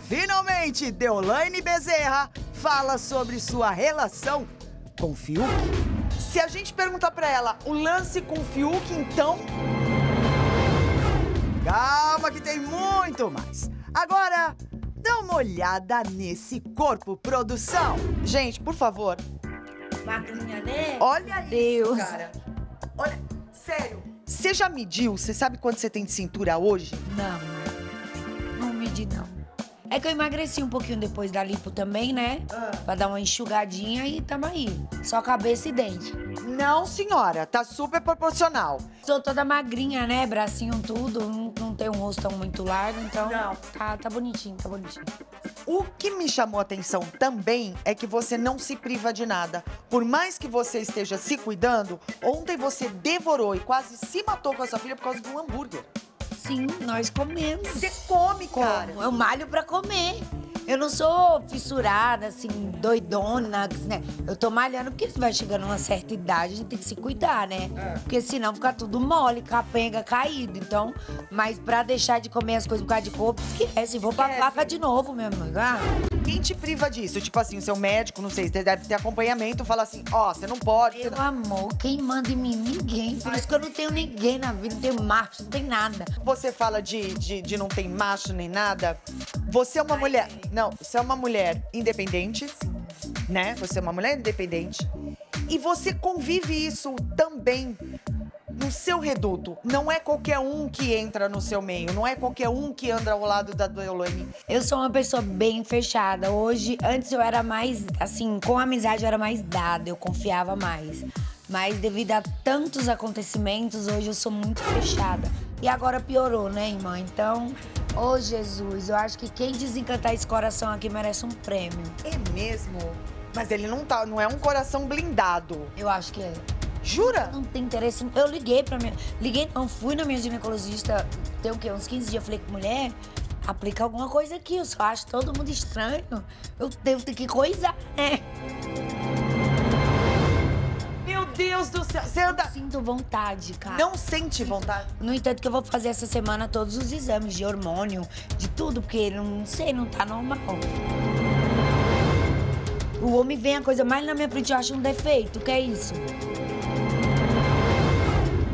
Finalmente, Deolane Bezerra fala sobre sua relação com o Fiuk. Se a gente perguntar pra ela o lance com o Fiuk, então... Calma que tem muito mais. Agora, dá uma olhada nesse corpo, produção. Gente, por favor. Magrinha, né? Olha Deus. isso, cara. Olha, sério. Você já mediu? Você sabe quanto você tem de cintura hoje? Não medi, não. É que eu emagreci um pouquinho depois da lipo também, né? Pra dar uma enxugadinha e tamo aí. Só cabeça e dente. Não, senhora. Tá super proporcional. Sou toda magrinha, né? Bracinho tudo. Não tenho um rosto muito largo, então... Não. Tá bonitinho, tá bonitinho. O que me chamou a atenção também é que você não se priva de nada. Por mais que você esteja se cuidando, ontem você devorou e quase se matou com a sua filha por causa de um hambúrguer. Sim, nós comemos. Você come, cara. Eu malho pra comer. Eu não sou fissurada, assim, doidona, né? Eu tô malhando porque vai chegando uma certa idade, a gente tem que se cuidar, né? Porque senão fica tudo mole, capenga, caído. Então, mas pra deixar de comer as coisas por causa de corpo, esquece. Vou pra placa de novo, meu irmão. Quem te priva disso? Tipo assim, o seu médico, não sei, você deve ter acompanhamento, fala assim, ó, você não pode. Meu amor, quem manda em mim? Ninguém. Por isso que eu não tenho ninguém na vida, não tenho macho, não tem nada. Você fala de não tem macho nem nada. Você é uma mulher... Não, você é uma mulher independente, né? Você é uma mulher independente. E você convive isso também no seu reduto. Não é qualquer um que entra no seu meio. Não é qualquer um que anda ao lado da Deolane. Eu sou uma pessoa bem fechada. Hoje, antes eu era mais, assim, com amizade eu era mais dada, eu confiava mais. Mas devido a tantos acontecimentos, hoje eu sou muito fechada. E agora piorou, né, irmã? Então, ô Jesus, eu acho que quem desencantar esse coração aqui merece um prêmio. É mesmo? Mas ele não é um coração blindado. Eu acho que é. Jura? Não tem interesse. Eu liguei pra minha... Liguei, não, fui na minha ginecologista, tem o quê? Uns 15 dias. Falei com mulher, aplica alguma coisa aqui. Eu só acho todo mundo estranho. Eu devo ter que coisar, né? Meu Deus do céu. Você anda... Sinto vontade, cara. Não sente vontade? No entanto, que eu vou fazer essa semana todos os exames de hormônio, de tudo, porque não sei, não tá normal. O homem vem a coisa mais na minha frente, eu acho um defeito. O que é isso?